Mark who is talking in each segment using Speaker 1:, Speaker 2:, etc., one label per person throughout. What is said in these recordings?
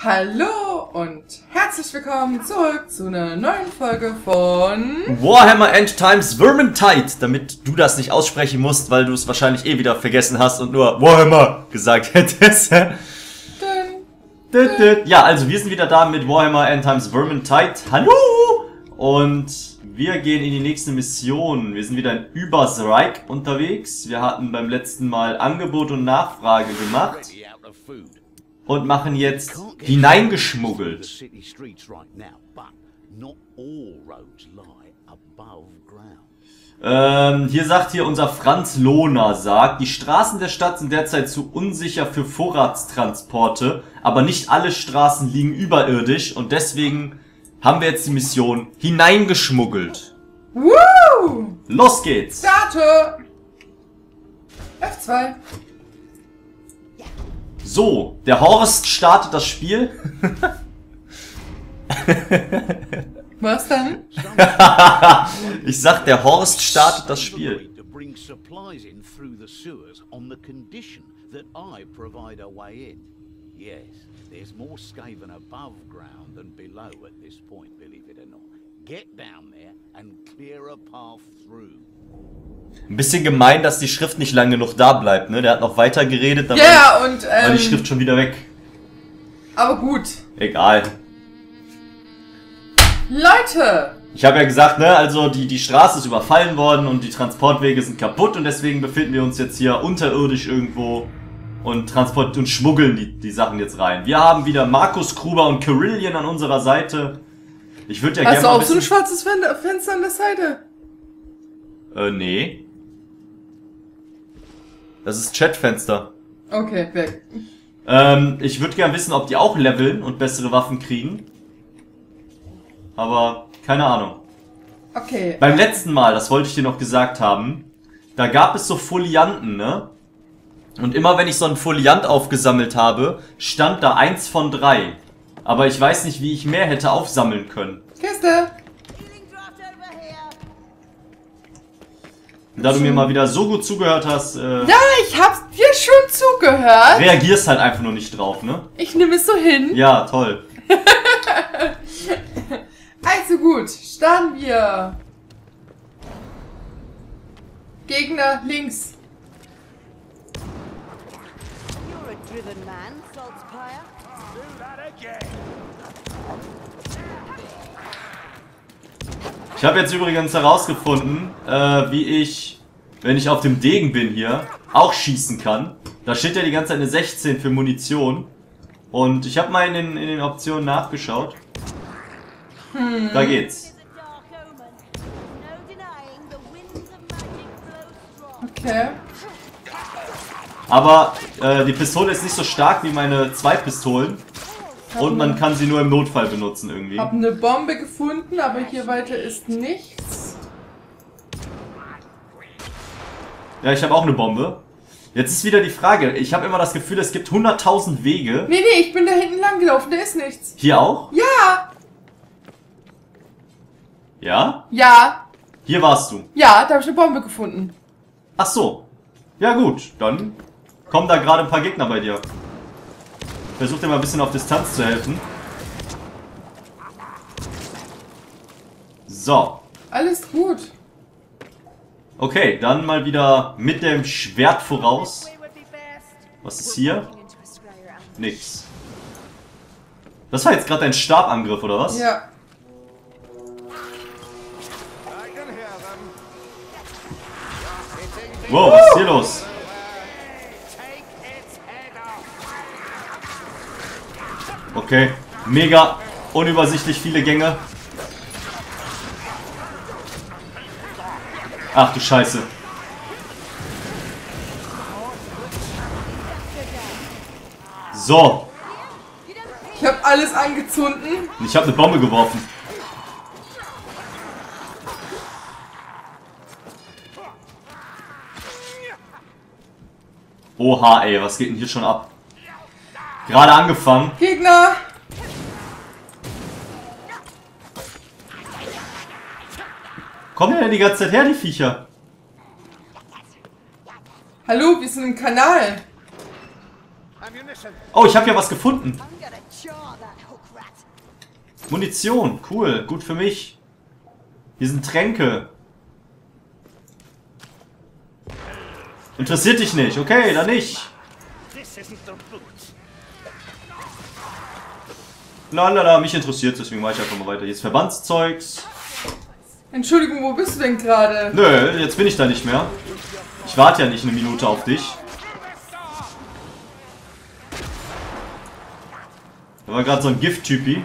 Speaker 1: Hallo und herzlich willkommen zurück zu einer neuen Folge von
Speaker 2: Warhammer End Times Vermintide, damit du das nicht aussprechen musst, weil du es wahrscheinlich eh wieder vergessen hast und nur Warhammer gesagt hättest. Ja, also wir sind wieder da mit Warhammer End Times Vermintide. Hallo! Und wir gehen in die nächste Mission. Wir sind wieder in Übersreich unterwegs. Wir hatten beim letzten Mal Angebot und Nachfrage gemacht. Und machen jetzt hineingeschmuggelt. Hier sagt hier unser Franz Lohner, sagt, die Straßen der Stadt sind derzeit zu unsicher für Vorratstransporte, aber nicht alle Straßen liegen überirdisch und deswegen haben wir jetzt die Mission hineingeschmuggelt.
Speaker 1: Woo!
Speaker 2: Los geht's!
Speaker 1: Starte! F2.
Speaker 2: So, der Horst startet das Spiel.
Speaker 1: Was denn?
Speaker 2: Ich sag, der Horst startet das Spiel. Ein bisschen gemein, dass die Schrift nicht lang genug da bleibt, ne? Der hat noch weiter geredet, dann war die Schrift schon wieder weg.
Speaker 1: Aber gut.
Speaker 2: Egal.
Speaker 1: Leute!
Speaker 2: Ich habe ja gesagt, ne, also die Straße ist überfallen worden und die Transportwege sind kaputt und deswegen befinden wir uns jetzt hier unterirdisch irgendwo und schmuggeln die Sachen jetzt rein. Wir haben wieder Markus Gruber und Kerillian an unserer Seite. Ich würde ja gerne.
Speaker 1: Hast du auch so ein schwarzes Fenster an der Seite?
Speaker 2: Nee. Das ist Chatfenster.
Speaker 1: Okay, weg.
Speaker 2: Ich würde gerne wissen, ob die auch leveln und bessere Waffen kriegen. Aber keine Ahnung.
Speaker 1: Okay.
Speaker 2: Beim letzten Mal, das wollte ich dir noch gesagt haben, da gab es so Folianten, ne? Und immer wenn ich so einen Foliant aufgesammelt habe, stand da 1 von 3. Aber ich weiß nicht, wie ich mehr hätte aufsammeln können.
Speaker 1: Kiste!
Speaker 2: Da du mir mal wieder so gut zugehört hast,
Speaker 1: ja, ich hab's dir schon zugehört.
Speaker 2: Reagierst halt einfach nur nicht drauf, ne?
Speaker 1: Ich nehme es so hin.
Speaker 2: Ja, toll.
Speaker 1: Also gut, starten wir. Gegner links.
Speaker 3: You're a driven man, Saltzpyre. Do that again.
Speaker 2: Ich habe jetzt übrigens herausgefunden, wie ich, wenn ich auf dem Degen bin hier, auch schießen kann. Da steht ja die ganze Zeit eine 16 für Munition. Und ich habe mal in den Optionen nachgeschaut. Da geht's.
Speaker 1: Okay.
Speaker 2: Aber die Pistole ist nicht so stark wie meine 2 Pistolen. Und man kann sie nur im Notfall benutzen irgendwie.
Speaker 1: Ich habe eine Bombe gefunden, aber hier weiter ist nichts.
Speaker 2: Ja, ich habe auch eine Bombe. Jetzt ist wieder die Frage, ich habe immer das Gefühl, es gibt 100.000 Wege.
Speaker 1: Nee, ich bin da hinten lang gelaufen, da ist nichts.
Speaker 2: Hier auch?
Speaker 1: Ja!
Speaker 2: Ja?
Speaker 1: Ja!
Speaker 2: Hier warst du.
Speaker 1: Ja, da habe ich eine Bombe gefunden.
Speaker 2: Ach so. Ja gut, dann kommen da gerade ein paar Gegner bei dir. Versuch dir mal ein bisschen auf Distanz zu helfen. So.
Speaker 1: Alles gut.
Speaker 2: Okay, dann mal wieder mit dem Schwert voraus. Was ist hier? Nix. Das war jetzt gerade ein Stabangriff, oder was?
Speaker 1: Ja.
Speaker 2: Wow, was ist hier los? Okay, mega unübersichtlich viele Gänge. Ach du Scheiße. So,
Speaker 1: Ich habe alles angezündet.
Speaker 2: ich habe eine Bombe geworfen. Oha, ey, was geht denn hier schon ab? Gerade angefangen.
Speaker 1: Gegner!
Speaker 2: Kommen denn die ganze Zeit her, die Viecher?
Speaker 1: Hallo, wir sind im Kanal.
Speaker 2: Oh, ich habe ja was gefunden.
Speaker 3: I'm gonna charge
Speaker 2: Munition, cool, gut für mich. Hier sind Tränke. Interessiert dich nicht, okay, dann nicht. Lalala, mich interessiert, deswegen mache ich einfach mal weiter. Jetzt Verbandszeugs.
Speaker 1: Entschuldigung, wo bist du denn gerade?
Speaker 2: Nö, jetzt bin ich da nicht mehr. Ich warte ja nicht eine Minute auf dich. Da war gerade so ein Gift-Typi.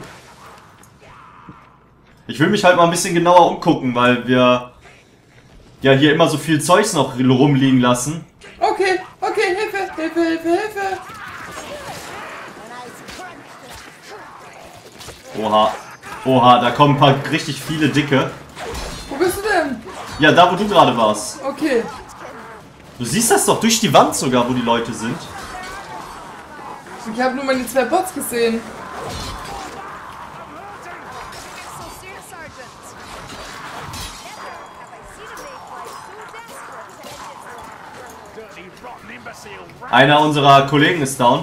Speaker 2: Ich will mich halt mal ein bisschen genauer umgucken, weil wir ja hier immer so viel Zeugs noch rumliegen lassen.
Speaker 1: Okay, okay, Hilfe, Hilfe, Hilfe, Hilfe.
Speaker 2: Oha. Oha, da kommen ein paar richtig viele Dicke.
Speaker 1: Wo bist du denn?
Speaker 2: Ja, da wo du gerade warst.
Speaker 1: Okay.
Speaker 2: Du siehst das doch durch die Wand sogar, wo die Leute sind.
Speaker 1: Ich habe nur meine 2 Bots gesehen.
Speaker 2: Einer unserer Kollegen ist down.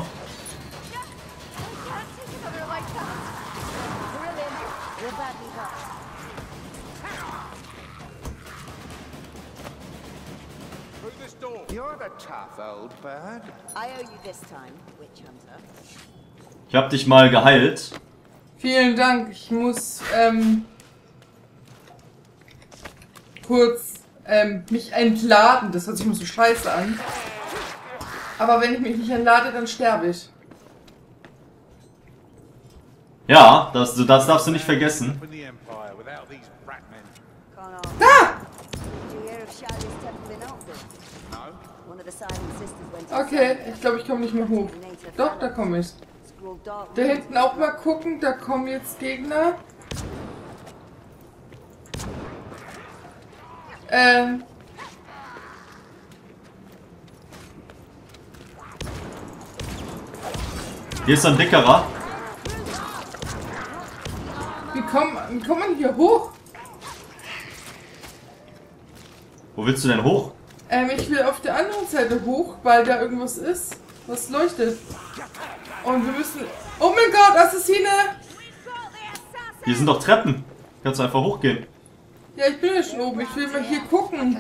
Speaker 4: You're a tough old bird.
Speaker 3: I owe you this time, Witch Hunter.
Speaker 2: Ich hab dich mal geheilt.
Speaker 1: Vielen Dank. Ich muss kurz mich entladen. Das hört sich immer so scheiße an. Aber wenn ich mich nicht entlade, dann sterbe ich.
Speaker 2: Ja, das darfst du nicht vergessen.
Speaker 4: In the Empire without these rat men.
Speaker 1: Da!
Speaker 3: Did you hear of Shali's temple in Alton?
Speaker 4: No?
Speaker 3: One of the Silent Sisters went to
Speaker 1: Okay, ich glaube, ich komme nicht mehr hoch. Doch, da komme ich.
Speaker 3: Scroll dark.
Speaker 1: Da hinten auch mal gucken, da kommen jetzt Gegner.
Speaker 2: Hier ist so ein dickerer.
Speaker 1: Wie kommt man hier hoch?
Speaker 2: Wo willst du denn hoch?
Speaker 1: Ich will auf der anderen Seite hoch, weil da irgendwas ist, was leuchtet. Und wir müssen... Oh mein Gott, Assassine!
Speaker 2: Hier sind doch Treppen. Kannst du einfach hochgehen.
Speaker 1: Ja, ich bin ja schon oben. Ich will mal hier gucken.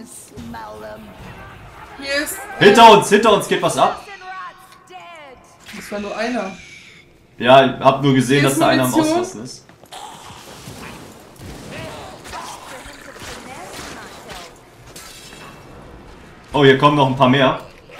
Speaker 1: Hier ist...
Speaker 2: Hinter uns geht was ab.
Speaker 1: Das war nur einer.
Speaker 2: Ja, ich hab nur gesehen,
Speaker 1: Hier
Speaker 2: dass
Speaker 1: ist
Speaker 2: da einer am
Speaker 1: Munition.
Speaker 2: Ausrasten ist. Oh, hier kommen noch ein paar mehr.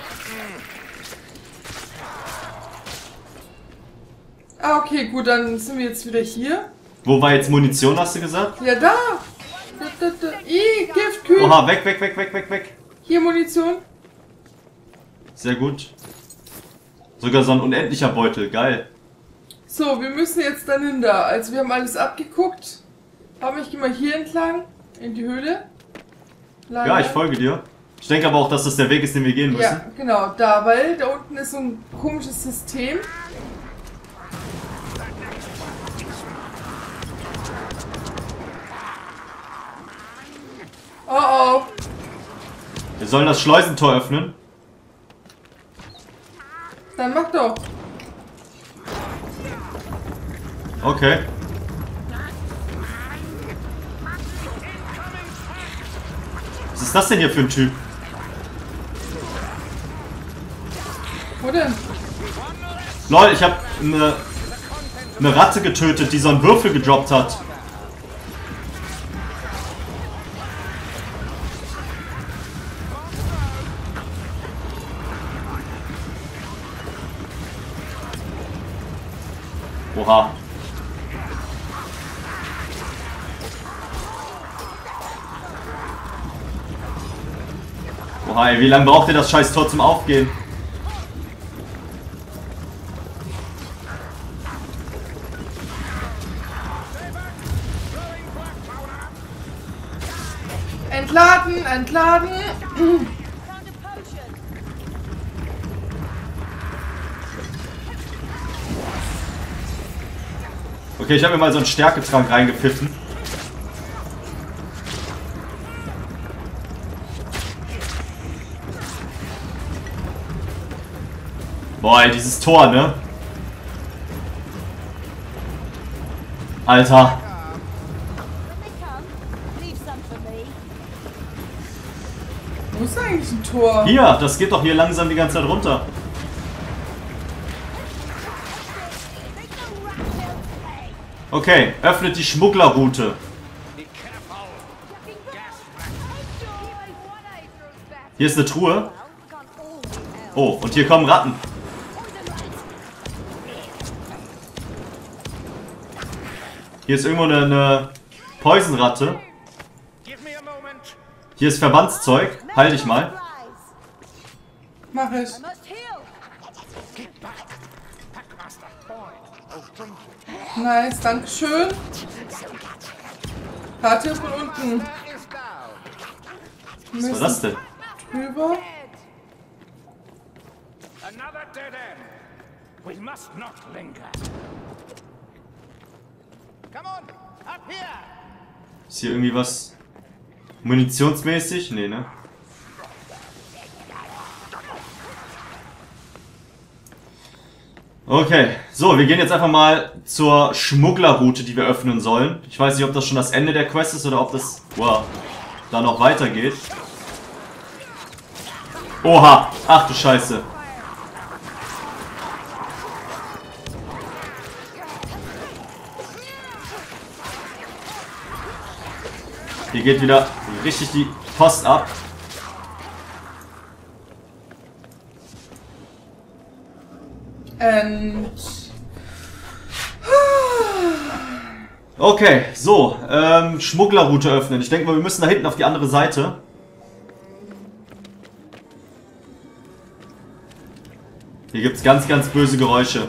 Speaker 1: Ah, okay, gut, dann sind wir jetzt wieder hier.
Speaker 2: Wo war jetzt Munition, hast du gesagt?
Speaker 1: Ja, da! Da. Ih, Giftkühl!
Speaker 2: Oha, weg, weg, weg, weg, weg, weg.
Speaker 1: Hier Munition.
Speaker 2: Sehr gut. Sogar so ein unendlicher Beutel, geil.
Speaker 1: So, wir müssen jetzt dann hinter. Also wir haben alles abgeguckt. Aber ich gehe mal hier entlang. In die Höhle. Leider.
Speaker 2: Ja, ich folge dir. Ich denke aber auch, dass das der Weg ist, den wir gehen müssen.
Speaker 1: Ja, genau, da, weil da unten ist so ein komisches System. Oh oh.
Speaker 2: Wir sollen das Schleusentor öffnen.
Speaker 1: Dann mach doch.
Speaker 2: Okay. Was ist das denn hier für ein Typ?
Speaker 1: Wo denn?
Speaker 2: Lol, ich habe eine Ratte getötet, die so einen Würfel gedroppt hat. Oha. Oha, ey, wie lange braucht ihr das scheiß Tor zum Aufgehen?
Speaker 1: Entladen, entladen.
Speaker 2: Okay, ich habe mir mal so einen Stärketrank reingepfiffen. Boah, ey, dieses Tor, ne? Alter.
Speaker 3: When they come, leave some for me.
Speaker 1: Wo ist eigentlich ein Tor?
Speaker 2: Hier, das geht doch hier langsam die ganze Zeit runter. Okay, öffnet die Schmugglerroute. Hier ist eine Truhe. Oh, und hier kommen Ratten. Hier ist irgendwo eine Poisonratte. Hier ist Verbandszeug. Heil dich mal.
Speaker 1: Mach ich.
Speaker 3: Must heal.
Speaker 1: Nice, dankeschön. Karte von unten.
Speaker 2: Was war das denn?
Speaker 1: Drüber.
Speaker 4: Another dead end. We must not linger. Come on, up here.
Speaker 2: Ist hier irgendwie was munitionsmäßig? Nee, ne? Okay, so, wir gehen jetzt einfach mal zur Schmugglerroute, die wir öffnen sollen. Ich weiß nicht, ob das schon das Ende der Quest ist oder ob das, wow, da noch weitergeht. Oha, ach du Scheiße. Hier geht wieder richtig die Post ab. Okay, so, Schmugglerroute öffnen. Ich denke mal, wir müssen da hinten auf die andere Seite. Hier gibt es ganz, ganz böse Geräusche.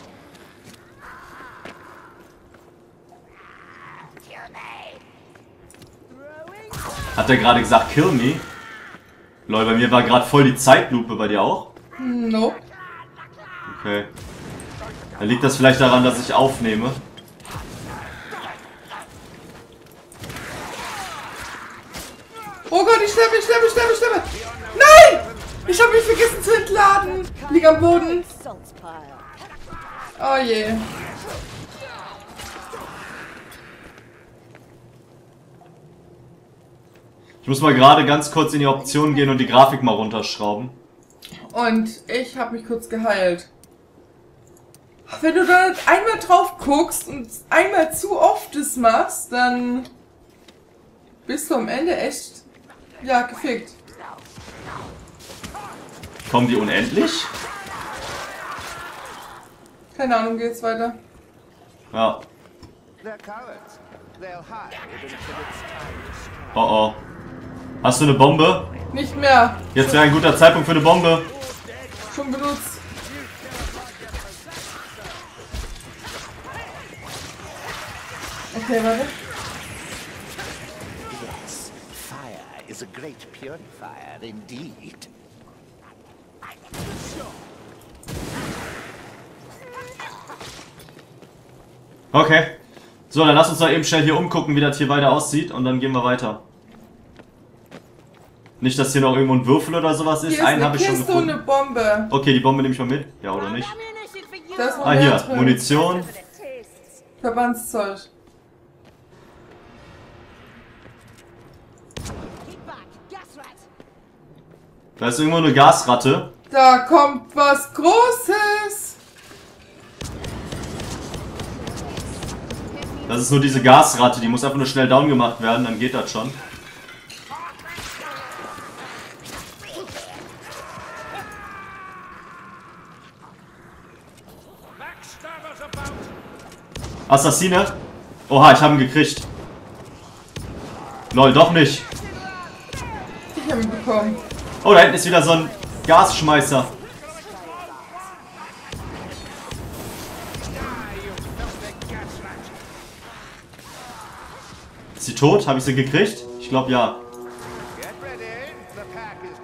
Speaker 2: Hat er gerade gesagt, kill me? Lol, bei mir war gerade voll die Zeitlupe, bei dir auch?
Speaker 1: Nope.
Speaker 2: Okay. Dann liegt das vielleicht daran, dass ich aufnehme.
Speaker 1: Oh Gott, ich sterbe. Nein! Ich habe mich vergessen zu entladen. Lieg am Boden.
Speaker 3: Saltspire.
Speaker 1: Oh je.
Speaker 2: Ich muss mal gerade ganz kurz in die Optionen gehen und die Grafik mal runterschrauben.
Speaker 1: Und ich habe mich kurz geheilt. Wenn du da einmal drauf guckst und einmal zu oft das machst, dann bist du am Ende echt, ja, gefickt.
Speaker 2: Kommen die unendlich?
Speaker 1: Keine Ahnung, geht's weiter.
Speaker 2: Ja.
Speaker 4: They're cowards. They'll hide until it's time to strike.
Speaker 2: Oh oh. Hast du eine Bombe?
Speaker 1: Nicht mehr.
Speaker 2: Jetzt wäre ein guter Zeitpunkt für eine Bombe.
Speaker 1: Schon benutzt. Okay, warte.
Speaker 4: Yes, fire is a great purifier indeed.
Speaker 2: Okay. So, dann lass uns doch eben schnell hier umgucken, wie das hier weiter aussieht und dann gehen wir weiter. Nicht, dass hier noch irgendwo ein Würfel oder sowas ist.
Speaker 1: Hier ist
Speaker 2: Einen
Speaker 1: eine
Speaker 2: habe ich schon
Speaker 1: Kiste und
Speaker 2: gefunden.
Speaker 1: eine Bombe.
Speaker 2: Okay, die Bombe nehme ich mal mit. Ja, oder nicht?
Speaker 3: Ammunition for you.
Speaker 1: Da ist noch
Speaker 2: Ah,
Speaker 1: mehr
Speaker 2: hier.
Speaker 1: drin.
Speaker 2: Munition.
Speaker 1: Verbandszeug.
Speaker 3: Keep back. Gas rat.
Speaker 2: Da ist irgendwo eine Gasratte.
Speaker 1: Da kommt was Großes.
Speaker 2: Das ist nur diese Gasratte. Die muss einfach nur schnell down gemacht werden. Dann geht das schon.
Speaker 4: Backstabbers about.
Speaker 2: Assassine. Oha, ich habe ihn gekriegt. Lol, doch nicht.
Speaker 1: Ich habe ihn bekommen.
Speaker 2: Oh, da hinten ist wieder so ein Gasschmeißer. Ist sie tot? Habe ich sie gekriegt? Ich glaube ja.
Speaker 4: Get ready. The pack is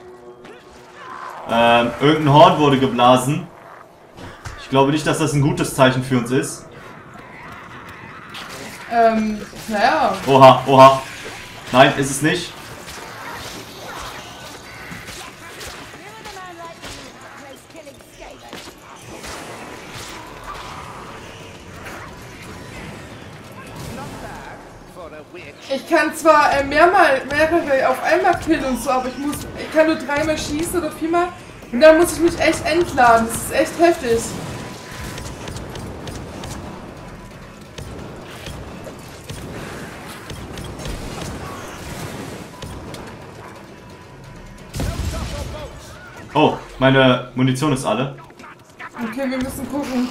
Speaker 4: coming.
Speaker 2: Irgendein Horn wurde geblasen. Ich glaube nicht, dass das ein gutes Zeichen für uns ist.
Speaker 1: Naja.
Speaker 2: Oha, oha. Nein, ist es nicht.
Speaker 3: Never the man like you that plays killing skate.
Speaker 4: witch.
Speaker 1: Ich kann zwar mehrere auf einmal killen und so, aber ich kann nur 3-mal schießen oder 4-mal. Und dann muss ich mich echt entladen. Das ist echt heftig.
Speaker 2: Oh, meine Munition ist alle.
Speaker 1: Okay, wir müssen gucken.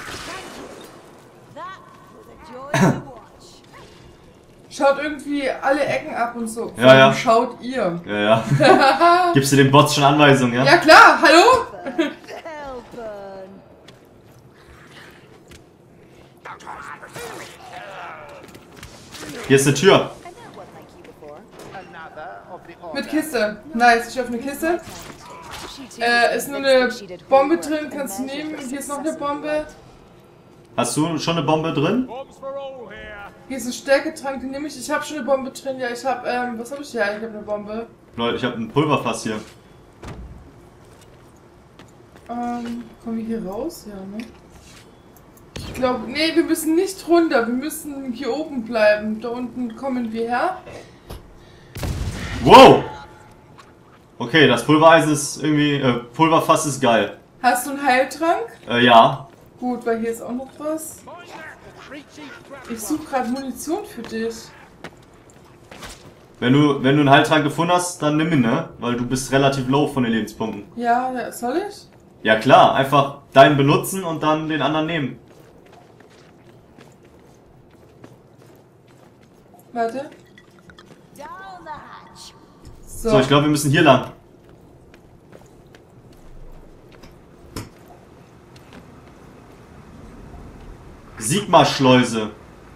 Speaker 3: That was a joy to watch.
Speaker 1: Schaut irgendwie alle Ecken ab und so.
Speaker 2: Ja, ja.
Speaker 1: Schaut ihr.
Speaker 2: Ja, ja. Gibst du den Bots schon Anweisungen, ja?
Speaker 1: Ja klar, hallo?
Speaker 3: Hellburn.
Speaker 2: Hier ist eine Tür.
Speaker 3: I met one like you before.
Speaker 4: Another of the order.
Speaker 1: Mit Kiste. Nice, ich öffne Kiste.
Speaker 3: She too
Speaker 1: Ist nur
Speaker 3: was
Speaker 1: eine
Speaker 3: convinced that she did
Speaker 1: Bombe
Speaker 3: homework
Speaker 1: drin,
Speaker 3: and
Speaker 1: kannst du
Speaker 3: measured
Speaker 1: nehmen.
Speaker 3: her
Speaker 1: Hier ist noch eine
Speaker 3: success in
Speaker 1: Bombe.
Speaker 2: Hast du schon eine Bombe drin?
Speaker 1: Hier ist ein Stärketrank, den nehme ich. Ich habe schon eine Bombe drin. Ja, ich habe, was habe ich hier? Ich habe eine Bombe.
Speaker 2: Leute, ich habe ein Pulverfass hier.
Speaker 1: Kommen wir hier raus? Ja, ne? Ich glaube, nee, wir müssen nicht runter. Wir müssen hier oben bleiben. Da unten kommen wir her.
Speaker 2: Wow! Okay, das Pulvereisen ist irgendwie, Pulverfass ist geil.
Speaker 1: Hast du einen Heiltrank?
Speaker 2: Ja.
Speaker 1: Gut, weil hier ist auch noch was. Ich suche gerade Munition für dich.
Speaker 2: Wenn du einen Heiltrank gefunden hast, dann nimm ihn, ne? Weil du bist relativ low von den Lebenspunkten.
Speaker 1: Ja, ja, soll ich?
Speaker 2: Ja klar, einfach deinen benutzen und dann den anderen nehmen.
Speaker 1: Warte.
Speaker 3: down the hatch.
Speaker 2: So, ich glaube, wir müssen hier lang. Sigma-Schleuse.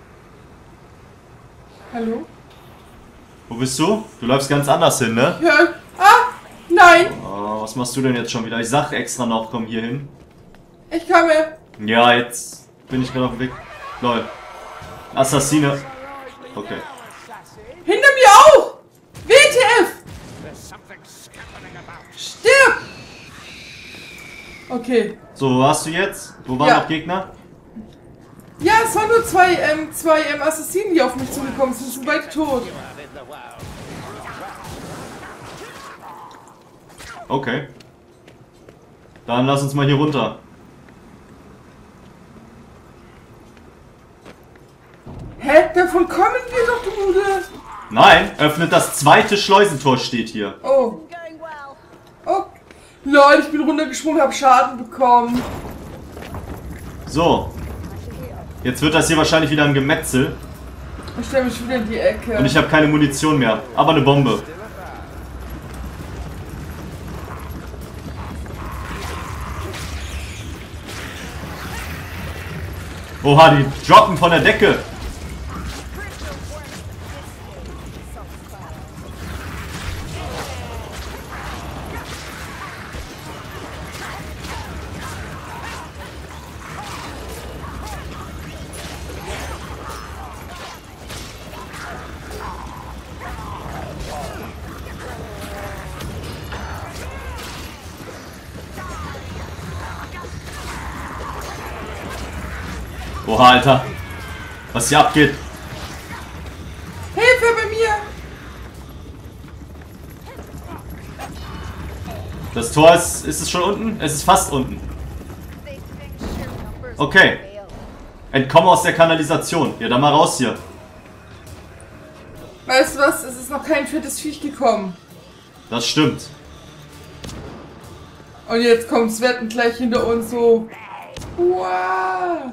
Speaker 1: Hallo?
Speaker 2: Wo bist du? Du läufst ganz anders hin, ne?
Speaker 1: Ja. Ah! Nein!
Speaker 2: Oh, was machst du denn jetzt schon wieder? Ich sag extra noch, komm hier hin.
Speaker 1: Ich komme.
Speaker 2: Ja, jetzt bin ich gerade auf dem Weg. Lol. Assassine. Okay.
Speaker 1: Hinter mir auch! WTF! Stirb! Okay.
Speaker 2: So, wo warst du jetzt? Wo waren
Speaker 1: Ja.
Speaker 2: noch Gegner?
Speaker 1: Ja, es waren nur zwei Assassinen, die auf mich zugekommen sind. Sie sind beide tot.
Speaker 2: Okay. Dann lass uns mal hier runter.
Speaker 1: Hä? Davon kommen wir doch, du Bude.
Speaker 2: Nein, öffnet das zweite Schleusentor, steht hier.
Speaker 1: Oh.
Speaker 3: Going well.
Speaker 1: Oh. Lol, ich bin runtergesprungen, hab Schaden bekommen.
Speaker 2: So. Jetzt wird das hier wahrscheinlich wieder ein Gemetzel.
Speaker 1: Ich stelle mich wieder in die Ecke.
Speaker 2: Und ich habe keine Munition mehr. Aber eine Bombe. Oha, die droppen von der Decke. Oha, Alter. Was hier abgeht.
Speaker 1: Hilfe bei mir!
Speaker 2: Das Tor ist es schon unten? Es ist fast unten.
Speaker 3: They think sheer numbers
Speaker 2: Okay.
Speaker 3: prevail.
Speaker 2: Entkomme aus der Kanalisation. Ja, dann mal raus hier.
Speaker 1: Weißt du was? Es ist noch kein fettes Viech gekommen.
Speaker 2: Das stimmt.
Speaker 1: Und jetzt kommt Svetten gleich hinter uns so. Wow.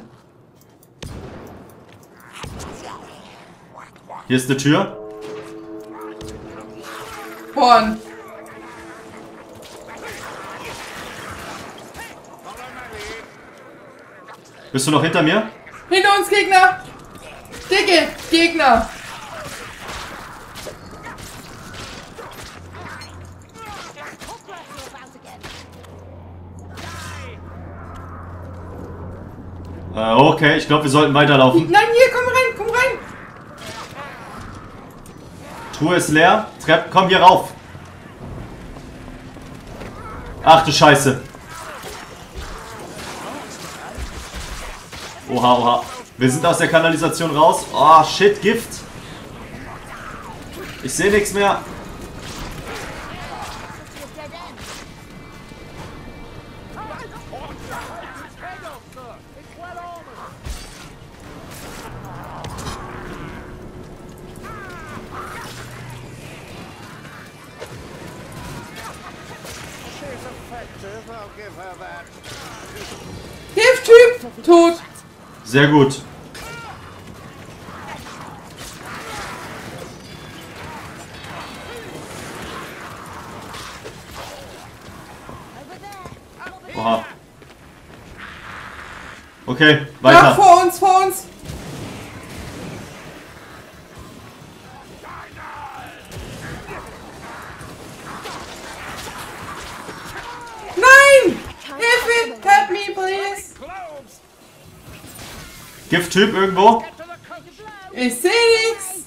Speaker 2: Hier ist eine Tür.
Speaker 1: Horn.
Speaker 2: Bist du noch hinter mir?
Speaker 1: Hinter uns Gegner! Dicke Gegner!
Speaker 2: Okay, ich glaube, wir sollten weiterlaufen.
Speaker 1: Nein, hier, komm rein, komm rein!
Speaker 2: Truhe ist leer. Komm hier rauf. Ach du Scheiße. Oha, oha. Wir sind aus der Kanalisation raus. Oh, shit, Gift. Ich sehe nichts mehr.
Speaker 4: She's effective, I'll give her that.
Speaker 1: Gifttyp! Tot!
Speaker 2: Sehr gut. Oha. Okay,
Speaker 1: Ja,
Speaker 2: weiter.
Speaker 1: vor uns, vor uns! Nein! Hilfe! Help me, please!
Speaker 2: Gifttyp irgendwo?
Speaker 1: Ich sehe nichts!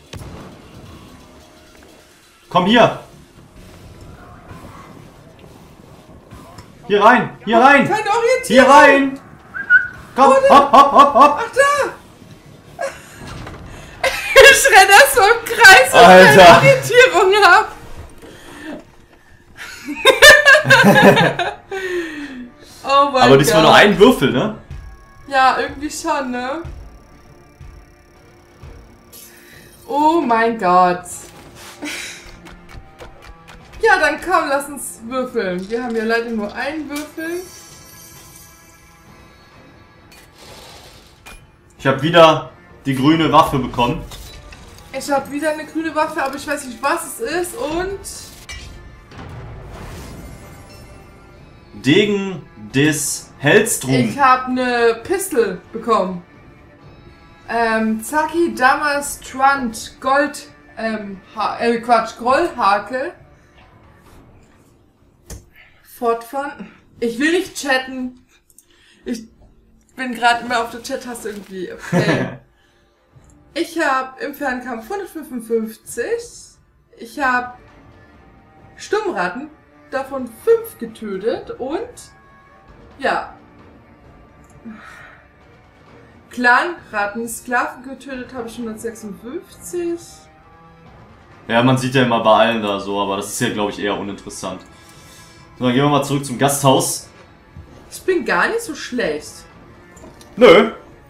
Speaker 2: Komm hier. Hier rein, hier rein.
Speaker 1: Kein Orientierung!
Speaker 2: Hier rein. Komm, hopp, hopp, hopp, hopp.
Speaker 1: Ach da! Ich renne das so im Kreis, weil ich
Speaker 2: Alter.
Speaker 1: keine Orientierung habe. Oh mein
Speaker 2: Aber das war nur ein Würfel, ne?
Speaker 1: Ja, irgendwie schon, ne? Oh mein Gott. Ja, dann komm, lass uns würfeln. Wir haben ja leider nur einen Würfel.
Speaker 2: Ich habe wieder die grüne Waffe bekommen.
Speaker 1: Ich habe wieder eine grüne Waffe, aber ich weiß nicht, was es ist. Und
Speaker 2: Degen des Hellstrom.
Speaker 1: ich habe eine Pistole bekommen. Zaki Damas Strand Gold, Grollhake. Fortfahren. Ich will nicht chatten. Ich bin gerade immer auf der Chat-Taste irgendwie. Okay. Ich habe im Fernkampf 155. Ich habe Stummratten, davon 5 getötet und ja. Clanratten, Sklaven getötet habe ich 156.
Speaker 2: Ja, man sieht ja immer bei allen da so, aber das ist ja, glaube ich, eher uninteressant. So, dann gehen wir mal zurück zum Gasthaus.
Speaker 1: Ich bin gar nicht so schlecht.
Speaker 2: Nö.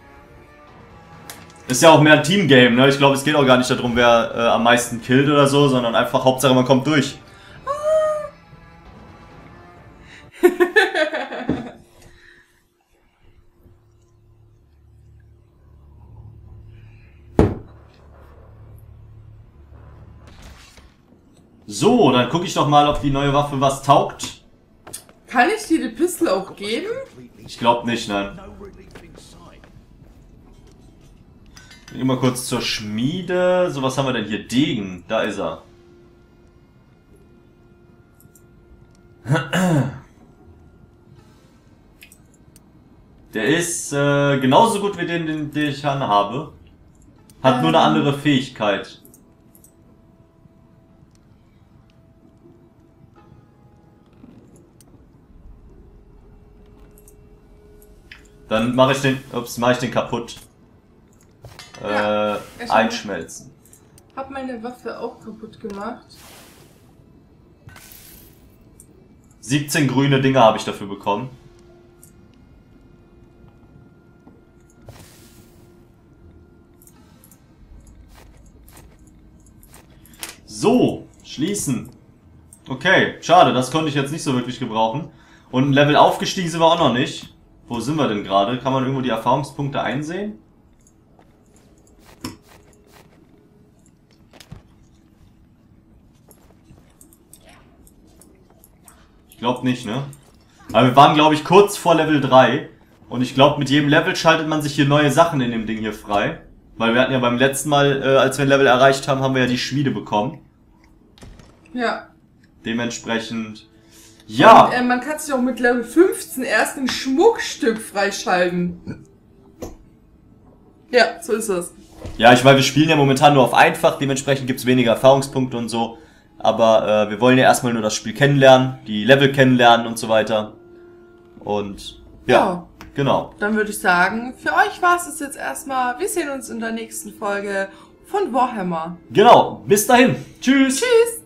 Speaker 2: Ist ja auch mehr ein Teamgame, ne? Ich glaube, es geht auch gar nicht darum, wer am meisten killt oder so, sondern einfach Hauptsache, man kommt durch. So, dann gucke ich doch mal, ob die neue Waffe was taugt.
Speaker 1: Kann ich dir die Pistole auch geben?
Speaker 2: Ich glaube nicht, nein. Gehen wir mal kurz zur Schmiede. So, was haben wir denn hier? Degen, da ist er. Der ist genauso gut wie den ich habe. Hat nur eine andere Fähigkeit. Dann mache ich den kaputt.
Speaker 1: Ja,
Speaker 2: Einschmelzen.
Speaker 1: Hab meine Waffe auch kaputt gemacht.
Speaker 2: 17 grüne Dinger habe ich dafür bekommen. So, schließen. Okay, schade, das konnte ich jetzt nicht so wirklich gebrauchen. Und ein Level aufgestiegen sind wir auch noch nicht. Wo sind wir denn gerade? Kann man irgendwo die Erfahrungspunkte einsehen? Ich glaube nicht, ne? Aber wir waren, glaube ich, kurz vor Level 3. Und ich glaube, mit jedem Level schaltet man sich hier neue Sachen in dem Ding hier frei. Weil wir hatten ja beim letzten Mal, als wir ein Level erreicht haben, haben wir ja die Schmiede bekommen.
Speaker 1: Ja.
Speaker 2: Dementsprechend... Ja!
Speaker 1: Und, man kann sich auch mit Level 15 erst ein Schmuckstück freischalten. Ja, so ist das.
Speaker 2: Ja, wir spielen ja momentan nur auf einfach, dementsprechend gibt's weniger Erfahrungspunkte und so. Aber wir wollen ja erstmal nur das Spiel kennenlernen, die Level kennenlernen und so weiter. Und ja, genau.
Speaker 1: Dann würde ich sagen, für euch war es jetzt erstmal. Wir sehen uns in der nächsten Folge von Warhammer.
Speaker 2: Genau, bis dahin. Tschüss.
Speaker 1: Tschüss!